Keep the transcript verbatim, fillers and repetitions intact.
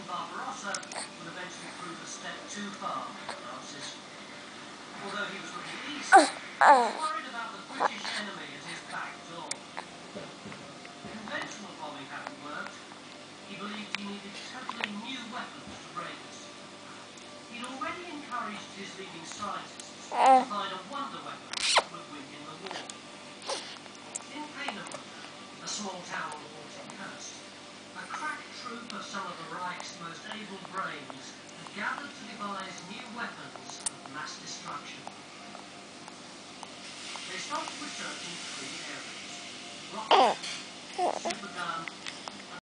Barbarossa would eventually prove a step too far for the Nazis. Although he was looking east, he was worried about the British enemy at his back door. Conventional bombing hadn't worked. He believed he needed totally new weapons to break us. He'd already encouraged his leading scientists to find a wonder weapon that would win him the war. In Peenemünde, a small town on the Baltic coast, a crack troop of some of the Reich's most able brains had gathered to devise new weapons of mass destruction. They started researching three areas: rockets, supergun,